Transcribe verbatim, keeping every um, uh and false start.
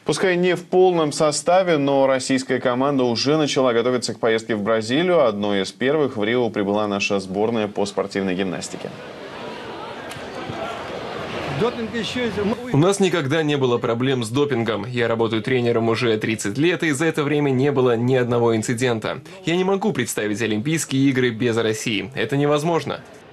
Пускай не в полном составе, но российская команда уже начала готовиться к поездке в Бразилию. Одной из первых в Рио прибыла наша сборная по спортивной гимнастике. У нас никогда не было проблем с допингом. Я работаю тренером уже тридцать лет, и за это время не было ни одного инцидента. Я не могу представить Олимпийские игры без России. Это невозможно.